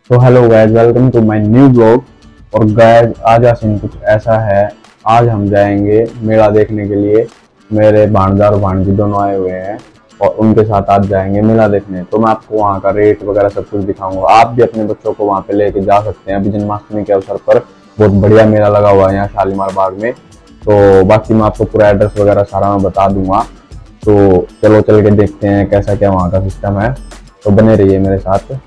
तो hello guys, welcome to my new blog. और guys, आज का सीन कुछ ऐसा है। आज हम जाएंगे मेला देखने के लिए। मेरे भांजा और भांजी दोनों आए हुए हैं और उनके साथ आज जाएंगे मेला देखने। तो मैं आपको वहाँ का रेट वगैरह सब कुछ दिखाऊंगा। आप भी अपने बच्चों को वहाँ पे लेके जा सकते हैं। अभी जन्माष्टमी के अवसर पर बहुत बढ़िया मेला लगा हुआ है यहाँ शालीमार बाग में। तो बाकी मैं आपको पूरा एड्रेस वगैरह सारा मैं बता दूंगा। तो चलो चल के देखते हैं कैसा क्या वहाँ का सिस्टम है। तो बने रहिए मेरे साथ।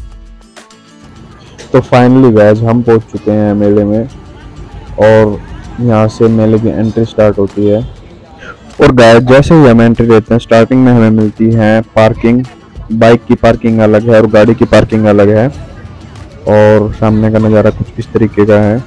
तो फाइनली गाइस, हम पहुंच चुके हैं मेले में और यहाँ से मेले की एंट्री स्टार्ट होती है। और गाइस, जैसे ही हम एंट्री लेते हैं, स्टार्टिंग में हमें मिलती है पार्किंग। बाइक की पार्किंग अलग है और गाड़ी की पार्किंग अलग है। और सामने का नज़ारा कुछ इस तरीके का है।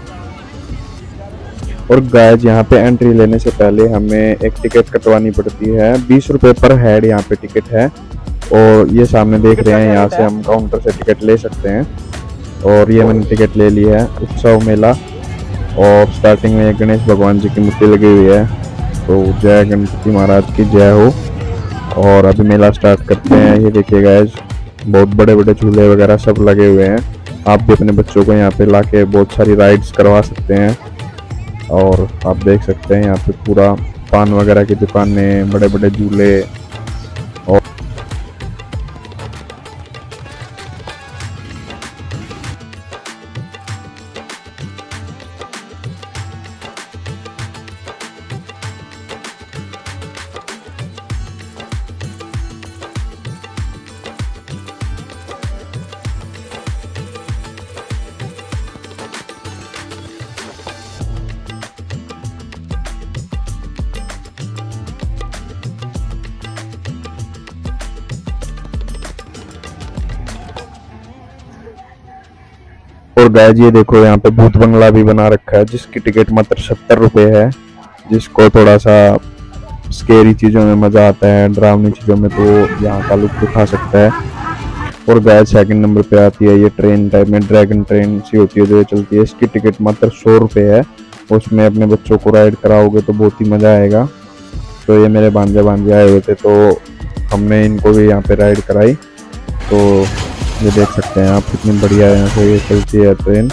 और गाइस, यहाँ पे एंट्री लेने से पहले हमें एक टिकट कटवानी पड़ती है। 20 रुपये पर हेड यहाँ पे टिकट है। और ये सामने देख रहे हैं, यहाँ से हम काउंटर से टिकट ले सकते हैं। और ये मैंने टिकट ले ली है। उत्सव मेला, और स्टार्टिंग में एक गणेश भगवान जी की मूर्ति लगी हुई है। तो जय गणपति महाराज की जय हो। और अभी मेला स्टार्ट करते हैं। ये देखिए गाइस, बहुत बड़े बड़े झूले वगैरह सब लगे हुए हैं। आप भी अपने बच्चों को यहाँ पे लाके बहुत सारी राइड्स करवा सकते हैं। और आप देख सकते हैं यहाँ पे पूरा पान वगैरह की दुकानें, बड़े बड़े झूले। और गाइस, ये देखो, यहाँ पे भूत बंगला भी बना रखा है जिसकी टिकट मात्र 70 रुपये है। जिसको थोड़ा सा स्केरी चीज़ों में मज़ा आता है, डरावनी चीज़ों में, तो यहाँ का लुत्फ उठा सकता है। और गाइस, सेकंड नंबर पे आती है ये ट्रेन टाइप में, ड्रैगन ट्रेन सी होती है जो चलती है। इसकी टिकट मात्र 100 रुपये है। उसमें अपने बच्चों को राइड कराओगे तो बहुत ही मज़ा आएगा। तो ये मेरे भांजे आए हुए थे, तो हमने इनको भी यहाँ पे राइड कराई। तो ये देख सकते हैं आप, कितनी बढ़िया यहाँ से ये चलती है ट्रेन।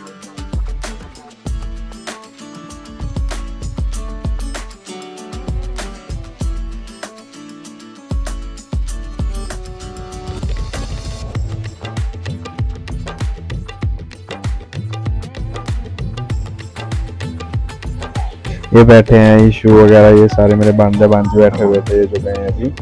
ये बैठे हैं इशू वगैरह, ये सारे मेरे भांजे बैठे हुए थे, ये जो गए हैं अभी।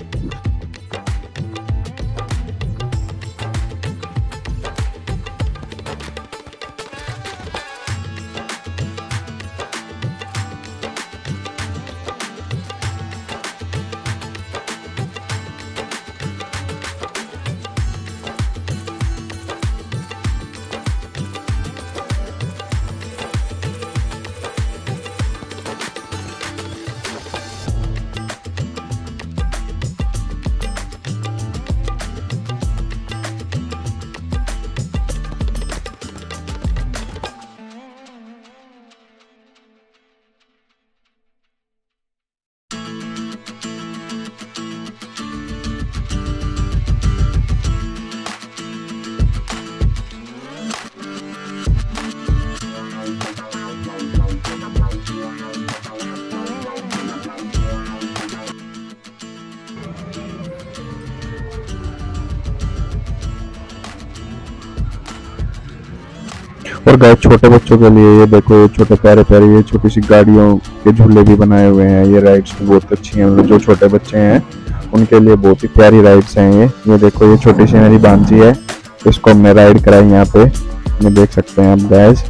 और गाइस, छोटे बच्चों के लिए ये देखो, ये छोटे प्यारे प्यारे ये छोटी सी गाड़ियों के झूले भी बनाए हुए हैं। ये राइड्स भी बहुत अच्छी हैं। जो छोटे बच्चे हैं उनके लिए बहुत ही प्यारी राइड्स हैं ये देखो, ये छोटी सी मेरी भांजी है, इसको हमने राइड कराई यहाँ पे। ये देख सकते हैं आप गाइस,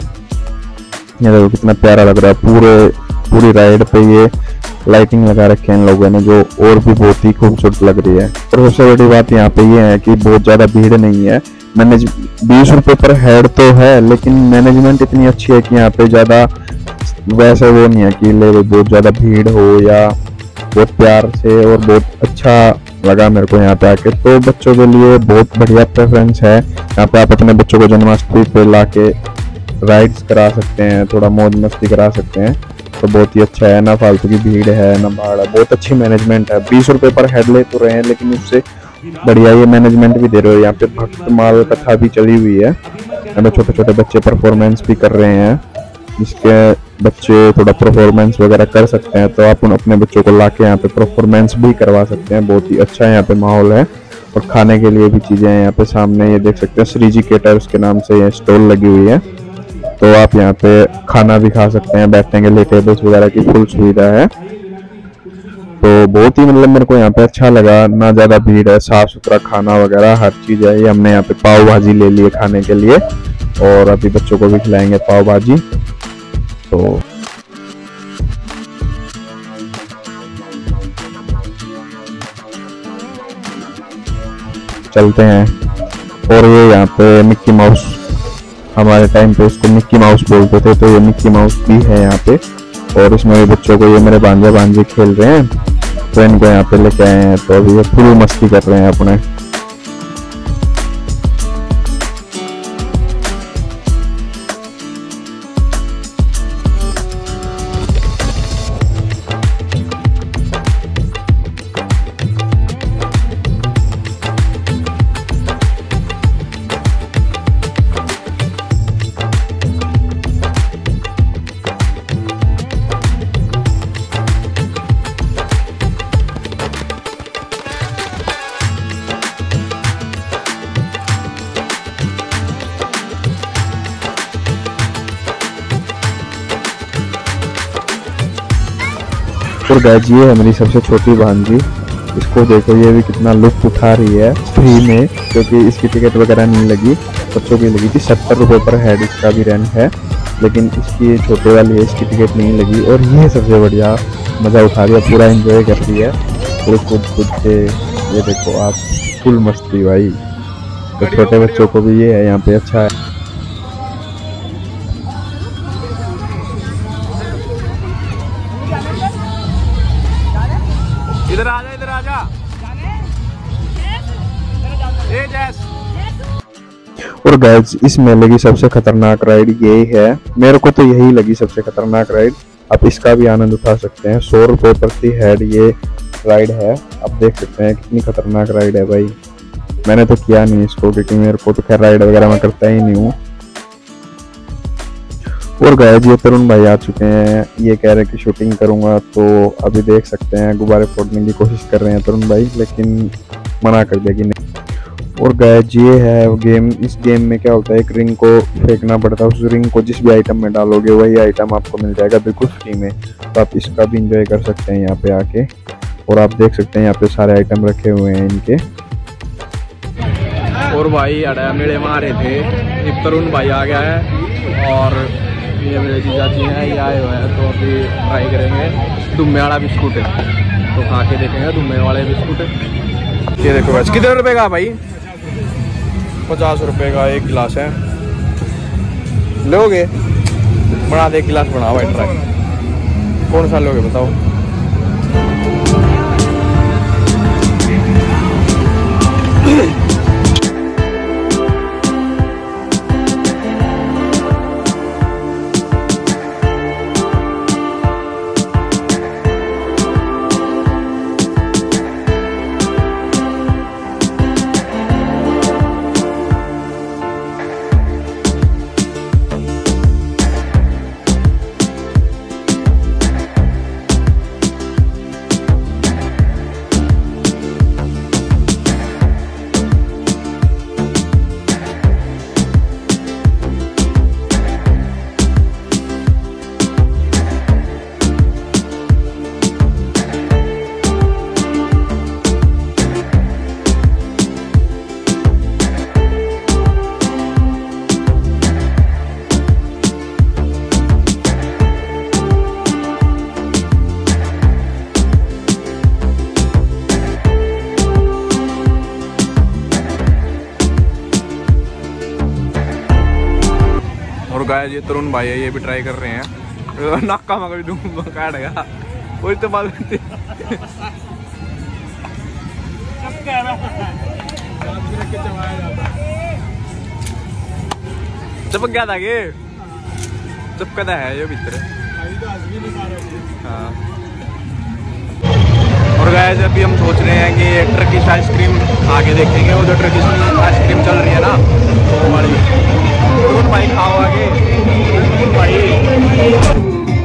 ये देखो कितना प्यारा लग रहा है। पूरी राइड पे ये लाइटिंग लगा रखे हैं इन लोगों ने, जो और भी बहुत ही खूबसूरत लग रही है। और सबसे बड़ी बात यहाँ पे ये है कि बहुत ज्यादा भीड़ नहीं है। 20 रुपये पर हेड तो है, लेकिन मैनेजमेंट इतनी अच्छी है कि यहाँ पे ज्यादा वैसे वो नहीं है कि ले बहुत ज्यादा भीड़ हो, या बहुत प्यार से। और बहुत अच्छा लगा मेरे को यहाँ पे आके। तो बच्चों के लिए बहुत बढ़िया प्रेफरेंस है। यहाँ पे आप अपने बच्चों को जन्माष्टमी पे लाके राइड्स करा सकते हैं, थोड़ा मौज मस्ती करा सकते हैं। तो बहुत ही अच्छा है, ना फालतू की भीड़ है ना भाड़ा, बहुत अच्छी मैनेजमेंट है। 20 रुपये पर हेड ले तो रहे हैं, लेकिन उससे बढ़िया ये मैनेजमेंट भी दे रहे हो। यहाँ पे भक्त माल कथा भी चली हुई है। यहाँ पे छोटे छोटे बच्चे परफॉर्मेंस भी कर रहे हैं, जिसके बच्चे थोड़ा परफॉर्मेंस वगैरह कर सकते हैं, तो आप उन अपने बच्चों को लाके यहाँ पे परफॉर्मेंस भी करवा सकते हैं। बहुत ही अच्छा यहाँ पे माहौल है और खाने के लिए भी चीज़ें हैं यहाँ पे। सामने ये देख सकते हैं श्री जी केटर्स के नाम से ये स्टॉल लगी हुई है, तो आप यहाँ पे खाना भी खा सकते हैं। बैठने के लिए टेबल्स वगैरह की फुल सुविधा है। तो बहुत ही मतलब मेरे को यहाँ पे अच्छा लगा, ना ज़्यादा भीड़ है, साफ सुथरा खाना वगैरह हर चीज़ है। ये हमने यहाँ पे पाव भाजी ले ली है खाने के लिए और अभी बच्चों को भी खिलाएंगे पाव भाजी। तो चलते हैं। और ये यहाँ पे मिक्की माउस, हमारे टाइम पे उसको मिक्की माउस बोलते थे, तो ये मिक्की माउस भी है यहाँ पे। और इसमें भी बच्चों को, ये मेरे भांजे खेल रहे हैं, तो इनको यहाँ पे लेके आए हैं, तो अभी ये फुल मस्ती कर रहे हैं अपने। और गाइस ये है मेरी सबसे छोटी भांजी, इसको देखो ये भी कितना लुत्फ उठा रही है फ्री में, क्योंकि इसकी टिकट वगैरह नहीं लगी, बच्चों की लगी थी। 70 रुपये पर हेड इसका भी रेंट है, लेकिन इसकी छोटे वाली है, इसकी टिकट नहीं लगी। और ये सबसे बढ़िया मज़ा उठा रही है, पूरा एंजॉय कर रही है पूरे कूद के। ये देखो आप, फुल मस्ती भाई। तो छोटे बच्चों को भी ये है यहाँ पे अच्छा है। इधर आजा, इधर आजा। ए जैस। और गाइस इस मेले की सबसे खतरनाक राइड यही है, मेरे को तो यही लगी सबसे खतरनाक राइड। आप इसका भी आनंद उठा सकते हैं। 100 रुपये प्रति हेड ये राइड है। आप देख सकते हैं कितनी खतरनाक राइड है भाई। मैंने तो किया नहीं इसको, क्योंकि मेरे को तो खैर राइड वगैरह मैं करता ही नहीं हूँ। और गाइस ये तरुण भाई आ चुके हैं, ये कह रहे हैं कि शूटिंग करूंगा, तो अभी देख सकते हैं गुब्बारे फोड़ने की कोशिश कर रहे हैं तरुण भाई, लेकिन मना कर दिया कि नहीं। और गाइस ये है गेम, इस गेम में क्या होता है, एक रिंग को फेंकना पड़ता है, उस रिंग को जिस भी आइटम में डालोगे वही आइटम आपको मिल जाएगा बिल्कुल फ्री में। तो आप इसका भी इंजॉय कर सकते हैं यहाँ पे आके। और आप देख सकते हैं यहाँ पे सारे आइटम रखे हुए हैं इनके। और भाई अड़ा मेले में आ रहे थे, एक तरुण भाई आ गया है और ये मेरे जीजा जी हैं, ये आए हुए हैं। तो अभी ट्राई करेंगे दुम्मे वाला बिस्कुट है, तो खा के देखेंगे दुम्मे वाले बिस्कुट। ये देखो बस कितने रुपए का भाई? 50 रुपए का एक गिलास है, लोगे? बना दे, गिलास बनाओ भाई, ट्राई। कौन सा लोगे बताओ? गाइस ये तरुण भाई है, ये भी ट्राई कर रहे हैं। नाका मगर दूंगा काटेगा वही तो बात चपक गया था ये, चपकता है ये भीतर। हाँ। और और गाइस अभी हम सोच रहे हैं कि टर्किश आइसक्रीम खा के देखेंगे। वो जो टर्किश आइसक्रीम चल रही है ना वो वाली। तो भाई खाओ आगे भाई।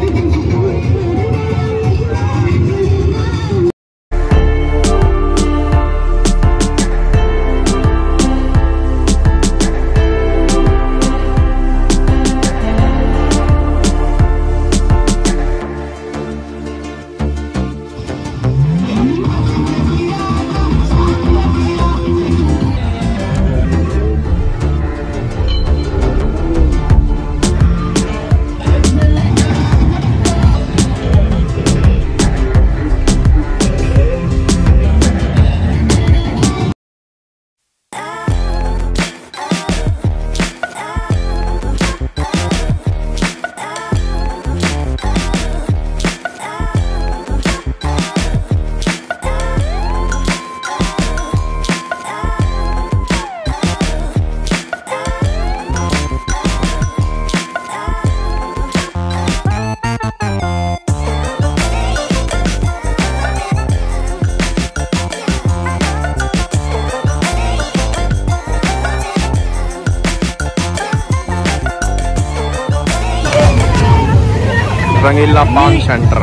रंगीला पान सेंटर।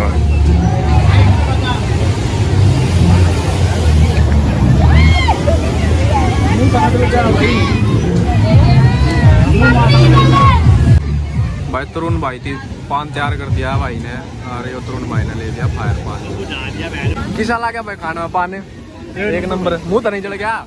भाई तरुण भाई थी पान तैयार कर दिया भाई ने। अरे वो तरुण भाई ने ले लिया फायर पान। किसा ला गया भाई खाने में पान? एक नंबर। मुंह तो नहीं चढ़ गया।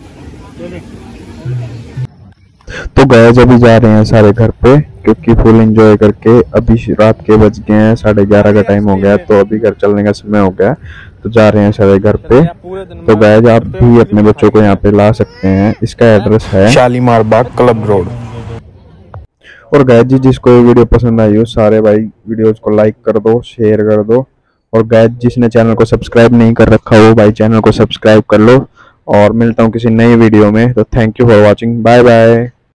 तो गाइस अभी जा रहे हैं सारे घर पे, क्योंकि फुल एंजॉय करके अभी रात के बज गए हैं 11:30 का टाइम हो गया। तो अभी घर चलने का समय हो गया, तो जा रहे हैं सारे घर पे। तो गाइस आप भी अपने बच्चों को यहाँ पे ला सकते हैं। इसका एड्रेस है शालीमार बाग क्लब रोड। और गाइस जी जिसको ये वीडियो पसंद आई हो सारे भाई वीडियोस को लाइक कर दो, शेयर कर दो। और गाइस जिसने चैनल को सब्सक्राइब नहीं कर रखा हो भाई चैनल को सब्सक्राइब कर लो। और मिलता हूँ किसी नई वीडियो में। तो thank you for watching, bye bye.